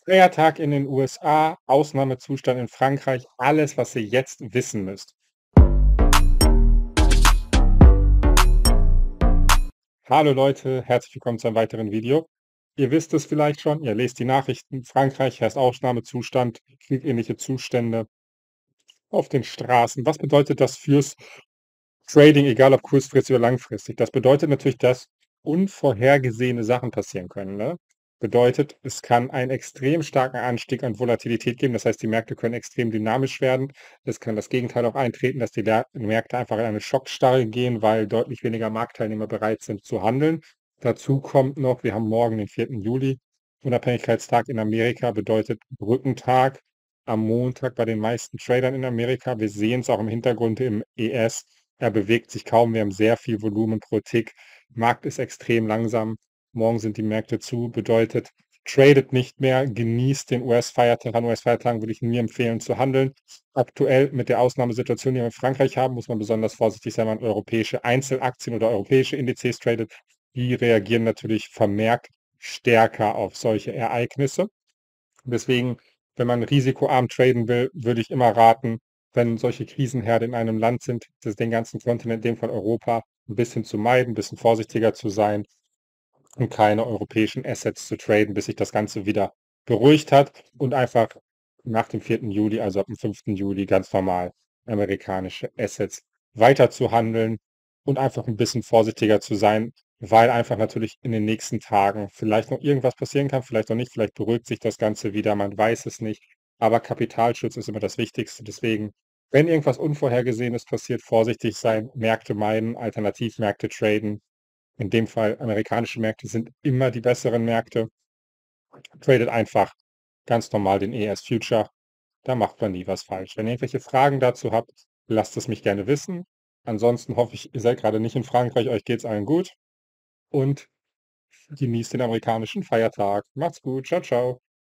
Feiertag in den USA, Ausnahmezustand in Frankreich, alles, was ihr jetzt wissen müsst. Hallo Leute, herzlich willkommen zu einem weiteren Video. Ihr wisst es vielleicht schon, ihr lest die Nachrichten. Frankreich herrscht Ausnahmezustand, kriegähnliche Zustände auf den Straßen. Was bedeutet das fürs Trading, egal ob kurzfristig oder langfristig? Das bedeutet natürlich, dass unvorhergesehene Sachen passieren können, ne? Bedeutet, es kann einen extrem starken Anstieg an Volatilität geben. Das heißt, die Märkte können extrem dynamisch werden. Es kann das Gegenteil auch eintreten, dass die Märkte einfach in eine Schockstarre gehen, weil deutlich weniger Marktteilnehmer bereit sind zu handeln. Dazu kommt noch, wir haben morgen den 4. Juli, Unabhängigkeitstag in Amerika, bedeutet Brückentag am Montag bei den meisten Tradern in Amerika. Wir sehen es auch im Hintergrund im ES. Er bewegt sich kaum. Wir haben sehr viel Volumen pro Tick. Markt ist extrem langsam. Morgen sind die Märkte zu. Bedeutet, tradet nicht mehr, genießt den US-Feiertag. An US-Feiertagen würde ich mir empfehlen zu handeln. Aktuell mit der Ausnahmesituation, die wir in Frankreich haben, muss man besonders vorsichtig sein, wenn man europäische Einzelaktien oder europäische Indizes tradet. Die reagieren natürlich vermehrt stärker auf solche Ereignisse. Deswegen, wenn man risikoarm traden will, würde ich immer raten, wenn solche Krisenherde in einem Land sind, den ganzen Kontinent, in dem Fall Europa, ein bisschen zu meiden, ein bisschen vorsichtiger zu sein und keine europäischen Assets zu traden, bis sich das Ganze wieder beruhigt hat und einfach nach dem 4. Juli, also ab dem 5. Juli, ganz normal amerikanische Assets weiter zu handeln und einfach ein bisschen vorsichtiger zu sein, weil einfach natürlich in den nächsten Tagen vielleicht noch irgendwas passieren kann, vielleicht auch nicht, vielleicht beruhigt sich das Ganze wieder, man weiß es nicht. Aber Kapitalschutz ist immer das Wichtigste. Deswegen, wenn irgendwas Unvorhergesehenes passiert, vorsichtig sein, Märkte meiden, Alternativmärkte traden. In dem Fall amerikanische Märkte sind immer die besseren Märkte. Tradet einfach ganz normal den ES Future. Da macht man nie was falsch. Wenn ihr irgendwelche Fragen dazu habt, lasst es mich gerne wissen. Ansonsten hoffe ich, ihr seid gerade nicht in Frankreich, euch geht's allen gut und genießt den amerikanischen Feiertag. Macht's gut. Ciao, ciao.